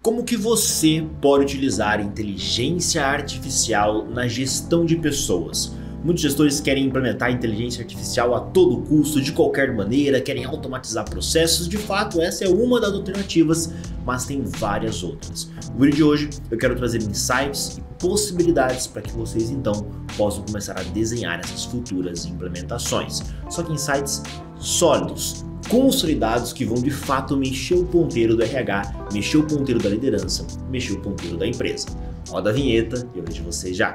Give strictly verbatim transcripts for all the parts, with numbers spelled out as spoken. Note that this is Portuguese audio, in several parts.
Como que você pode utilizar inteligência artificial na gestão de pessoas? Muitos gestores querem implementar inteligência artificial a todo custo, de qualquer maneira, querem automatizar processos. De fato, essa é uma das alternativas, mas tem várias outras. No vídeo de hoje eu quero trazer insights e possibilidades para que vocês então possam começar a desenhar essas futuras implementações. Só que insights sólidos, consolidados, que vão de fato mexer o ponteiro do R H, mexer o ponteiro da liderança, mexer o ponteiro da empresa. Roda a vinheta e eu vejo vocês já.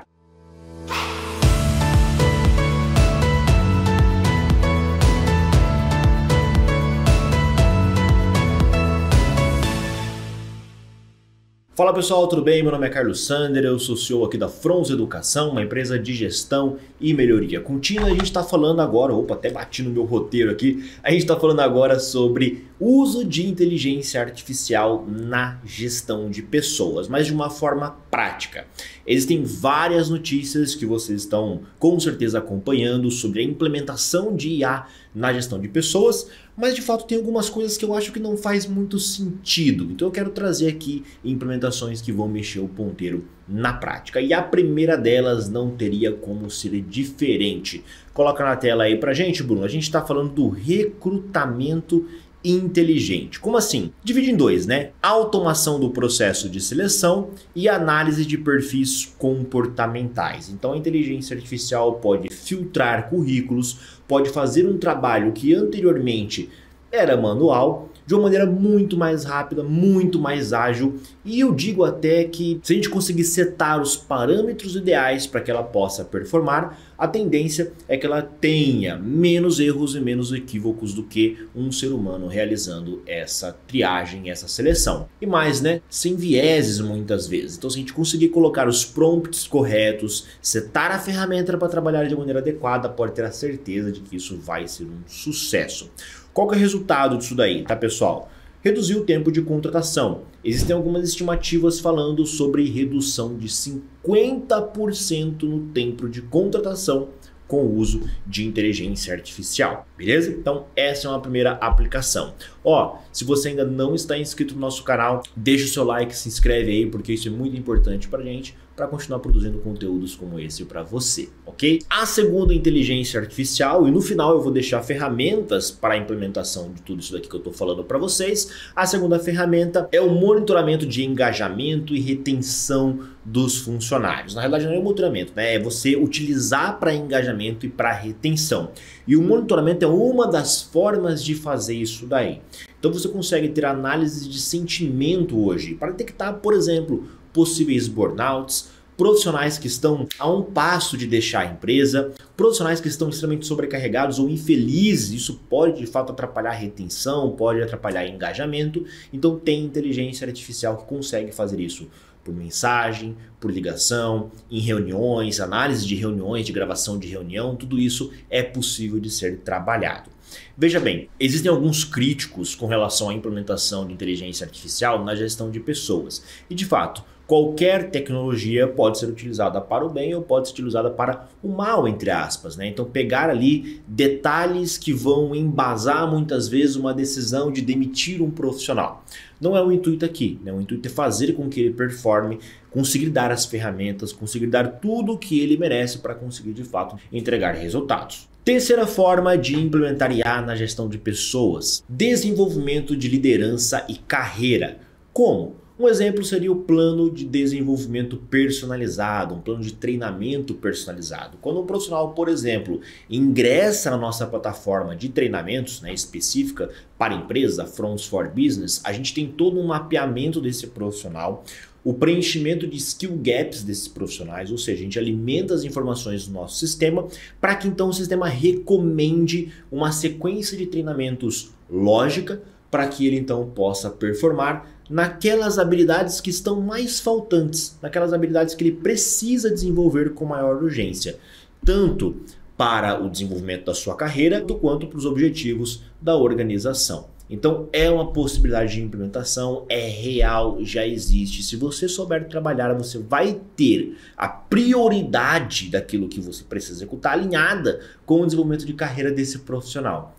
Fala pessoal, tudo bem? Meu nome é Carlos Sander, eu sou C E O aqui da Frons Educação, uma empresa de gestão e melhoria contínua. A gente está falando agora, opa, até bati no meu roteiro aqui, a gente está falando agora sobre uso de inteligência artificial na gestão de pessoas, mas de uma forma prática. Existem várias notícias que vocês estão com certeza acompanhando sobre a implementação de I A na gestão de pessoas, mas de fato tem algumas coisas que eu acho que não faz muito sentido. Então eu quero trazer aqui implementações que vão mexer o ponteiro na prática. E a primeira delas não teria como ser diferente. Coloca na tela aí pra gente, Bruno. A gente está falando do recrutamento inteligente. Como assim? Divide em dois, né? Automação do processo de seleção e análise de perfis comportamentais. Então a inteligência artificial pode filtrar currículos, pode fazer um trabalho que anteriormente era manual, de uma maneira muito mais rápida, muito mais ágil, e eu digo até que se a gente conseguir setar os parâmetros ideais para que ela possa performar, a tendência é que ela tenha menos erros e menos equívocos do que um ser humano realizando essa triagem, essa seleção. E mais, né? Sem vieses muitas vezes. Então se a gente conseguir colocar os prompts corretos, setar a ferramenta para trabalhar de maneira adequada, pode ter a certeza de que isso vai ser um sucesso. Qual que é o resultado disso daí, tá pessoal? Reduzir o tempo de contratação. Existem algumas estimativas falando sobre redução de cinquenta por cento no tempo de contratação com o uso de inteligência artificial, beleza? Então essa é uma primeira aplicação. Ó, se você ainda não está inscrito no nosso canal, deixa o seu like, se inscreve aí, porque isso é muito importante pra gente, para continuar produzindo conteúdos como esse para você, ok? A segunda inteligência artificial, e no final eu vou deixar ferramentas para a implementação de tudo isso daqui que eu estou falando para vocês. A segunda ferramenta é o monitoramento de engajamento e retenção dos funcionários. Na realidade não é o monitoramento, né? É você utilizar para engajamento e para retenção. E o monitoramento é uma das formas de fazer isso daí. Então você consegue ter análise de sentimento hoje para detectar, por exemplo, possíveis burnouts, profissionais que estão a um passo de deixar a empresa, profissionais que estão extremamente sobrecarregados ou infelizes. Isso pode de fato atrapalhar a retenção, pode atrapalhar engajamento. Então tem inteligência artificial que consegue fazer isso por mensagem, por ligação, em reuniões, análise de reuniões, de gravação de reunião, tudo isso é possível de ser trabalhado. Veja bem, existem alguns críticos com relação à implementação de inteligência artificial na gestão de pessoas. E de fato, qualquer tecnologia pode ser utilizada para o bem ou pode ser utilizada para o mal, entre aspas, né? Então pegar ali detalhes que vão embasar muitas vezes uma decisão de demitir um profissional. Não é o intuito aqui, né? O intuito é fazer com que ele performe, conseguir dar as ferramentas, conseguir dar tudo o que ele merece para conseguir de fato entregar resultados. Terceira forma de implementar I A na gestão de pessoas: desenvolvimento de liderança e carreira. Como? Um exemplo seria o plano de desenvolvimento personalizado, um plano de treinamento personalizado. Quando um profissional, por exemplo, ingressa na nossa plataforma de treinamentos, né, específica para empresa, Frons for Business, a gente tem todo um mapeamento desse profissional, o preenchimento de skill gaps desses profissionais, ou seja, a gente alimenta as informações do nosso sistema para que então o sistema recomende uma sequência de treinamentos lógica para que ele então possa performar naquelas habilidades que estão mais faltantes, naquelas habilidades que ele precisa desenvolver com maior urgência, tanto para o desenvolvimento da sua carreira, quanto para os objetivos da organização. Então é uma possibilidade de implementação, é real, já existe. Se você souber trabalhar, você vai ter a prioridade daquilo que você precisa executar alinhada com o desenvolvimento de carreira desse profissional.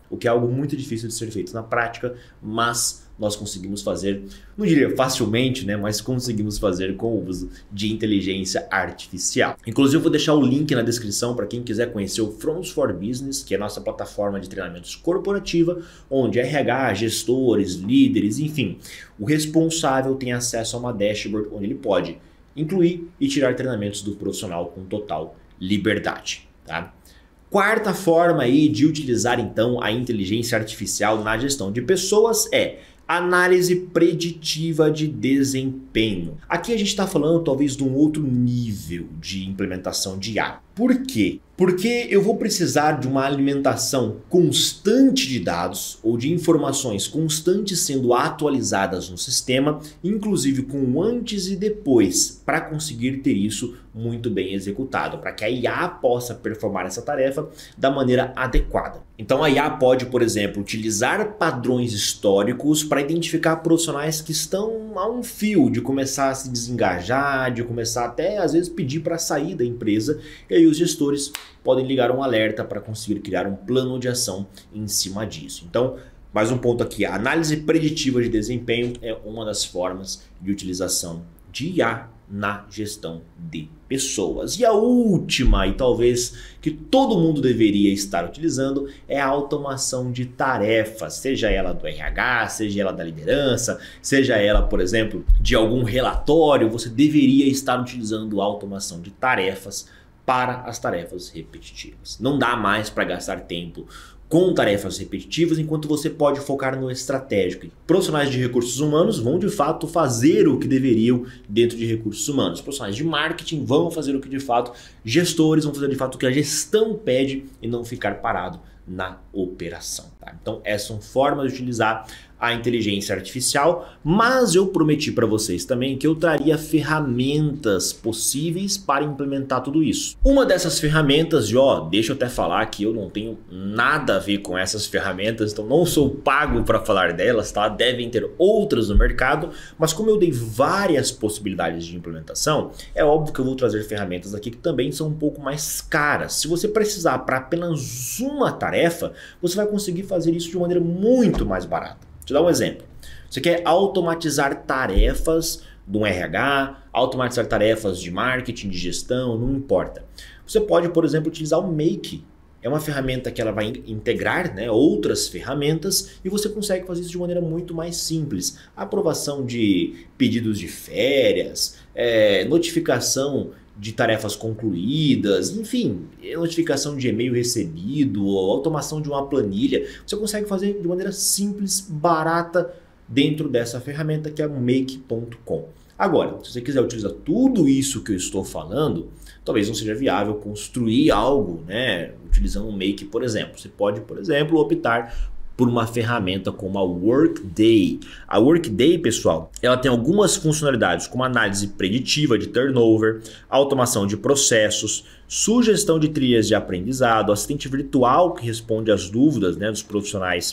o que é algo muito difícil de ser feito na prática, mas nós conseguimos fazer, não diria facilmente, né, mas conseguimos fazer com o uso de inteligência artificial. Inclusive eu vou deixar o link na descrição para quem quiser conhecer o Fronts for Business, que é a nossa plataforma de treinamentos corporativa, onde R H, gestores, líderes, enfim, o responsável tem acesso a uma dashboard onde ele pode incluir e tirar treinamentos do profissional com total liberdade, tá? Quarta forma aí de utilizar então a inteligência artificial na gestão de pessoas é análise preditiva de desempenho. Aqui a gente está falando talvez de um outro nível de implementação de I A. Por quê? Porque eu vou precisar de uma alimentação constante de dados ou de informações constantes sendo atualizadas no sistema, inclusive com antes e depois, para conseguir ter isso muito bem executado, para que a I A possa performar essa tarefa da maneira adequada. Então a I A pode, por exemplo, utilizar padrões históricos para identificar profissionais que estão a um fio de começar a se desengajar, de começar até às vezes pedir para sair da empresa, e aí os gestores podem ligar um alerta para conseguir criar um plano de ação em cima disso. Então, mais um ponto aqui, a análise preditiva de desempenho é uma das formas de utilização de I A na gestão de pessoas. E a última, e talvez que todo mundo deveria estar utilizando, é a automação de tarefas, seja ela do R H, seja ela da liderança, seja ela, por exemplo, de algum relatório, você deveria estar utilizando a automação de tarefas para as tarefas repetitivas. Não dá mais para gastar tempo com tarefas repetitivas, enquanto você pode focar no estratégico. Profissionais de recursos humanos vão de fato fazer o que deveriam dentro de recursos humanos. Profissionais de marketing vão fazer o que de fato, gestores vão fazer de fato o que a gestão pede e não ficar parado na operação. Tá? Então essas são formas de utilizar a inteligência artificial, mas eu prometi para vocês também que eu traria ferramentas possíveis para implementar tudo isso. Uma dessas ferramentas, e ó, deixa eu até falar que eu não tenho nada a ver com essas ferramentas, então não sou pago para falar delas, tá? Devem ter outras no mercado, mas como eu dei várias possibilidades de implementação, é óbvio que eu vou trazer ferramentas aqui que também são um pouco mais caras. Se você precisar para apenas uma tarefa, você vai conseguir fazer isso de maneira muito mais barata. Vou te dar um exemplo. Você quer automatizar tarefas do R H, automatizar tarefas de marketing, de gestão, não importa. Você pode, por exemplo, utilizar o Make. É uma ferramenta que ela vai integrar, né, outras ferramentas e você consegue fazer isso de maneira muito mais simples. Aprovação de pedidos de férias, é, notificação de tarefas concluídas, enfim, notificação de e-mail recebido, automação de uma planilha. Você consegue fazer de maneira simples, barata, dentro dessa ferramenta que é o make ponto com. Agora, se você quiser utilizar tudo isso que eu estou falando, talvez não seja viável construir algo, né, utilizando o Make, por exemplo. Você pode, por exemplo, optar por uma ferramenta como a Workday. A Workday, pessoal, ela tem algumas funcionalidades como análise preditiva de turnover, automação de processos, sugestão de trilhas de aprendizado, assistente virtual que responde às dúvidas, né, dos profissionais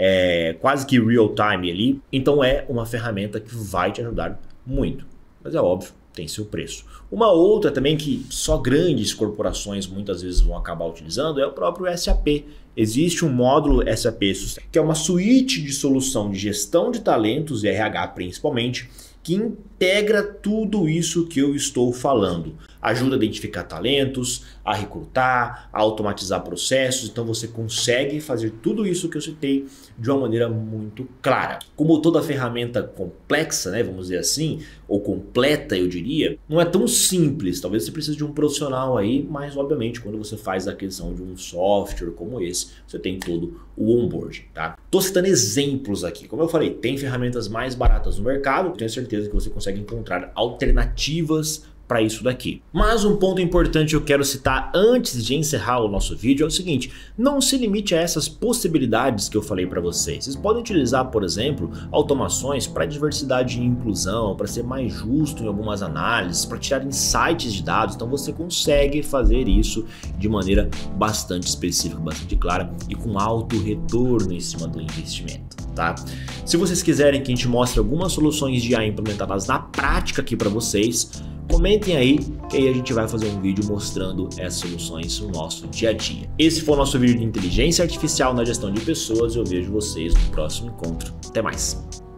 é, quase que real time ali. Então é uma ferramenta que vai te ajudar muito, mas é óbvio, tem seu preço. Uma outra também que só grandes corporações muitas vezes vão acabar utilizando é o próprio S A P. Existe um módulo S A P, que é uma suíte de solução de gestão de talentos, e R H principalmente, que integra tudo isso que eu estou falando. Ajuda a identificar talentos, a recrutar, a automatizar processos. Então você consegue fazer tudo isso que eu citei de uma maneira muito clara. Como toda ferramenta complexa, né, vamos dizer assim, ou completa eu diria, não é tão simples. Talvez você precise de um profissional aí, mas obviamente quando você faz a aquisição de um software como esse, você tem todo o onboard, tá? Tô citando exemplos aqui. Como eu falei, tem ferramentas mais baratas no mercado. Tenho certeza que você consegue encontrar alternativas para isso daqui. Mas um ponto importante que eu quero citar antes de encerrar o nosso vídeo é o seguinte: não se limite a essas possibilidades que eu falei para vocês. Vocês podem utilizar, por exemplo, automações para diversidade e inclusão, para ser mais justo em algumas análises, para tirar insights de dados. Então você consegue fazer isso de maneira bastante específica, bastante clara e com alto retorno em cima do investimento, tá? Se vocês quiserem que a gente mostre algumas soluções de I A implementadas na prática aqui para vocês, Comentem aí, que aí a gente vai fazer um vídeo mostrando essas soluções no nosso dia a dia. Esse foi o nosso vídeo de inteligência artificial na gestão de pessoas e eu vejo vocês no próximo encontro. Até mais!